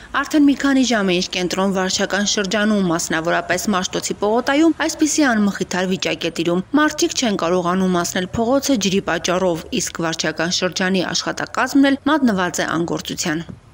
Արդեն մի քանի ժամ է ինչ կենտրոն վարչական շրջանում, մասնավորապես Մաշտոցի պողոտայում, այսպիսի անմխիթար վիճակ է տիրում։ Մարդիկ չեն կարողանում անցնել փողոցը ջրի պատճառով, իսկ վարչական շրջանի աշխատակազմն էլ մատնված է անգործության։